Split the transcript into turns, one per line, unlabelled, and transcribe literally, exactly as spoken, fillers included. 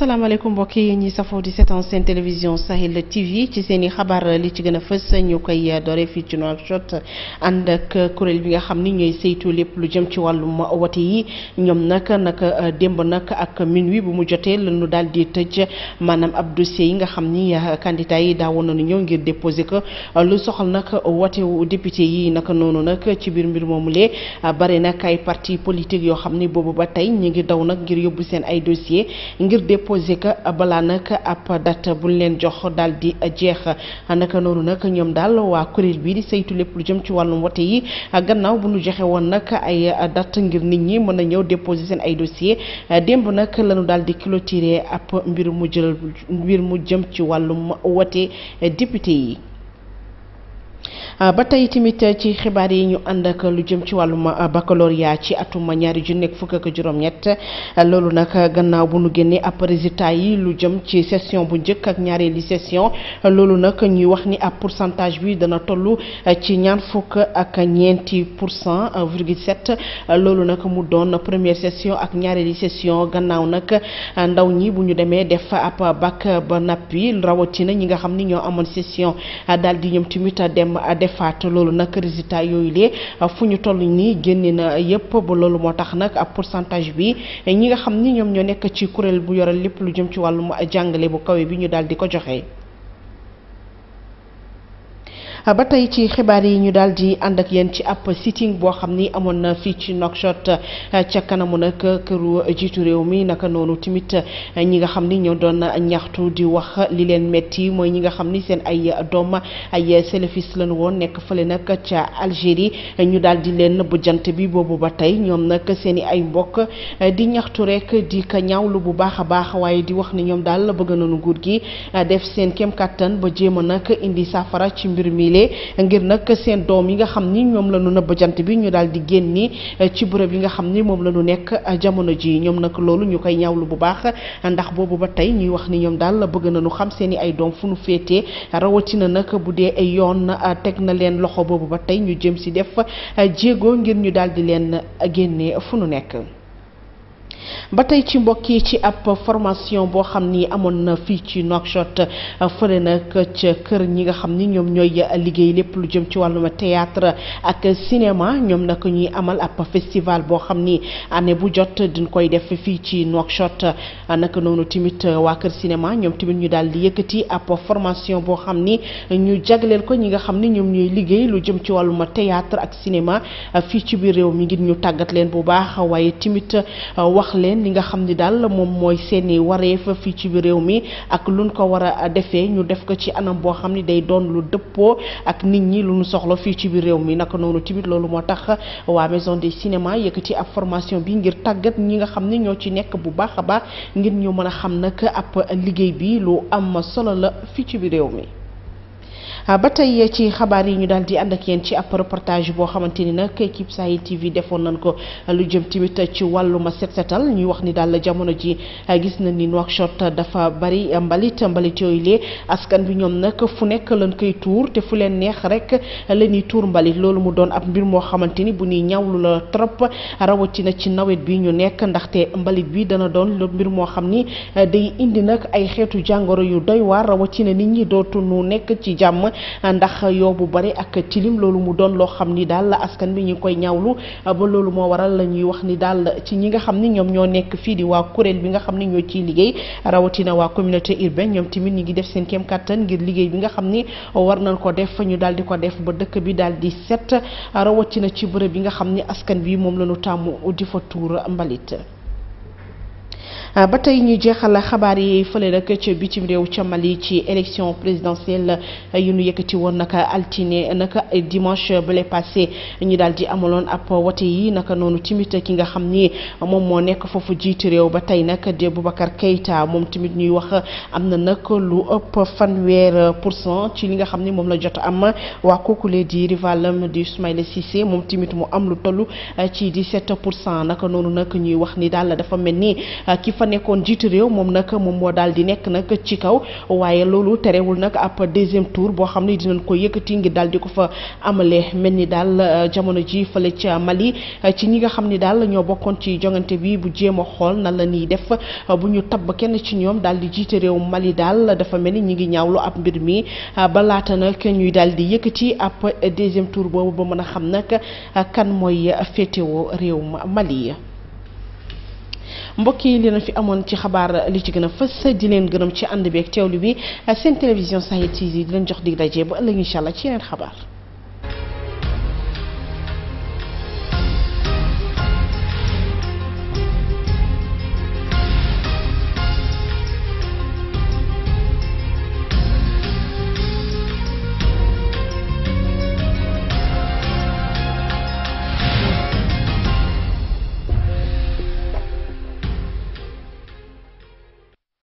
asalaamaaleykum mbokk yi ñi safoo di seetaan seen télévision Sahel T V ci seen i xabaar li ci gën a fës ñu koy doore fii ci Nouakchott ànd ak kuréel bi nga xam ni ñooy saytu lépp lu jëm ci wàllum wote yi ñoom nag naka démb nag ak minuit bu mu jotee lañu daal di tëj maanaam ab dossier yi nga xam ni candidat yi daawoon nañu ñëw ngir déposer ko lu soxal nag wote wu député yi naka noonu nag ci biir mbir moomulee bare nag ay parti politique yoo xam ni boobu ba tey ñu ngi daw nag ngir yóbbu seen ay dossier ngir déposé ka balaa nag ab date buñ leen jox daal di jeex naka noonu nag ñoom daal waa kuréel bii di saytu lépp lu jëm ci wàllum wote yi gannaaw bu ñu joxe woon nag ay date ngir nit ñi mën a ñëw déposé seen ay dossier démb nag lañu daal di clôturer ab mbir mu jël mbir mu jëm ci wàllum wote député yi. ba tey tamit ci xibaar yi ñu ànd ak lu jëm ci wàllum baccalauréat ci atum ñaari junni ak fukk ak juróom-ñett loolu nag gannaaw bu nu génnee ab résultat yi lu jëm ci session bu njëkk ak ñaareeli session loolu nag ñuy wax ni ab pourcentage bi dana toll ci ñaar fukk ak ñeenti pour cent virgule sept loolu nag mu doon première session ak ñaareeli session gannaaw nag ndaw ñi bu ñu demee def ab bac ba nappi rawatina ñi nga xam ni ñoo amoon session daal di ñoom tamit dem defaat loolu nag résultat yooyu lee fu ñu toll nii génne na yëpp ba loolu moo tax nag ab pourcentage bi ñi nga xam ni ñoom ñoo nekk ci kuréel bu yoral lépp lu jëm ci wàllum jàngale bu kawe bi ñu daal di ko joxe. ba tey ci xibaar yi ñu daal di ànd ak yéen ci ab sitting boo xam ni amoon na fii ci Nouakchott ca kanamu nag këru jiitu réew mi naka noonu tamit ñi nga xam ni ñoo doon ñaxtu di wax li leen metti mooy ñi nga xam ni seen ay doom ay salafiste lañu woon nekk fële nag ca Algérie ñu daal di leen bu jant bi boobu ba tey ñoom nag seen i ay mbokk di ñaxtu rek di ka ñaawlu bu baax a baax waaye di wax ni ñoom daal bëgg nañu nguur gi def seen kem kàttan ba jéem a nag indi saafara ci mbir mi ngir nag seen doom yi nga xam ni ñoom la ñu nëbb jant bi ñu daal di génni ci bërëb yi nga xam ni moom la ñu nekk jamono ji ñoom nag loolu ñu koy ñaawlu bu baax ndax boobu ba tey ñuy wax ni ñoom daal bëgg nañu xam seen i ay doom fu nu féetee rawatina nag bu dee ay yoon teg na leen loxo boobu ba tey ñu jëm si def jéego ngir ñu daal di leen génne fu nu nekk. ba tey ci mbokk yi ci ab formation boo xam ni amoon na fii ci Nouakchott fële nag ca kër ñi nga xam ni ñoom ñooy liggéey lépp lu jëm ci wàllum théâtre ak cinéma ñoom nag ñuy amal ab festival boo xam ni année bu jot dañ koy def fii ci Nouakchott naka noonu tamit waa kër cinéma ñoom tamit ñu daal di yëkkati ab formation boo xam ni ñu jagleel ko ñi nga xam ni ñoom ñooy liggéey lu jëm ci wàllum théâtre ak cinéma fii ci biir réew mi ngir ñu tàggat leen bu baax waaye tamit wax leen li nga xam ni daal moom mooy seeni wareef fii ci biir réew mi ak luñ ko war a defee ñu def ko ci anam boo xam ni day doon lu dëppoo ak nit ñi lu ñu soxla fii ci biir réew mi naka noonu tamit loolu moo tax waa maison des cinéma yëkkati ab formation bi ngir tàggat ñi nga xam ni ñoo ci nekk bu baax a baax ngir ñu mën a xam nag ab liggéey bi lu am solo la fii ci biir réew mi. ba tey ci xabaar yi ñu daal di ànd ak yéen ci ab reportage boo xamante ni nag équipe Sahel T V defoon nañ ko lu jëm tamit ci wàllum set setal ñuy wax ni daal jamono ji gis nañ ni Nouakchott dafa bari mbalit mbalit yooyu lee askan bi ñoom nag fu nekk lañ koy tuur te fu leen neex rek la ñuy tuur mbalit loolu mu doon ab mbir moo xamante ni bu ñuy ñaawlu la trop rawatina ci nawet bi ñu nekk ndaxte mbalit bi dana doon lu mbir moo xam ni day indi nag ay xeetu jàngoro yu doy waar rawatina nit ñi dootu nu nekk ci jàmm. ndax yow bu bari ak tilim loolu mu doon loo xam ni daal askan bi ñu ngi koy ñaawlu ba loolu moo waral la ñuy wax ni daal ci ñi nga xam ni ñoom ñoo nekk fii di waa kuréel bi nga xam ni ñoo ciy liggéey rawatina waa communauté urbaine ñoom tamit ñu ngi def seen kéem kattan ngir liggéey bi nga xam ni war nañ ko def ñu daal di ko def ba dëkk bi daal di set rawatina ci bërëb bi nga xam ni askan bi moom la ñu tàmm di fa tuur mbalit. ba tey ñu jeexal xabaar yi fële nag ca bitim réew ca Mali ci élection présidentielle yu ñu yëkkati woon naka altine naka dimanche bale passé ñu daal di amaloon ab wote yi naka noonu tamit ki nga xam ni moom moo nekk foofu jiitu réew ba tey nag di Boubacar Keïta moom tamit ñuy wax am na nag lu ëpp fanweer pour cent ci li nga xam ni moom la jot am waa kooku lee di rivalam di Soumaïla Cissé moom tamit mu am lu toll ci dix-sept pour cent naka noonu nag ñuy wax ni daal dafa mel ni ki fa nekkoon jiitu réew moom nag moom moo daal di nekk nag ci kaw waaye loolu terewul nag ab deuxième tour boo xam ne dinañ ko yëkkati ngir daal di ko fa amalee mel ni daal jamono ji fële ca Mali ci ñi nga xam ni daal ñoo bokkoon ci jongante bi bu jéem a xool nan la ñuy def bu ñu tabb kenn ci ñoom daal di jiite réew Mali daal dafa mel ni ñi ngi ñaawlu ab mbir mi ba laata nag ñuy daal di yëkkati ab deuxième tour boobu ba mën a xam nag kan mooy féetewoo réew Mali. mbokk yi li na fi amoon ci xabaar li ci gën a fës di leen gërëm ci ànd bi ak teewlu bi seen télévision Sahel T V di leen jox dig daje ba ëllëg incha allah ci yeneen xabaar.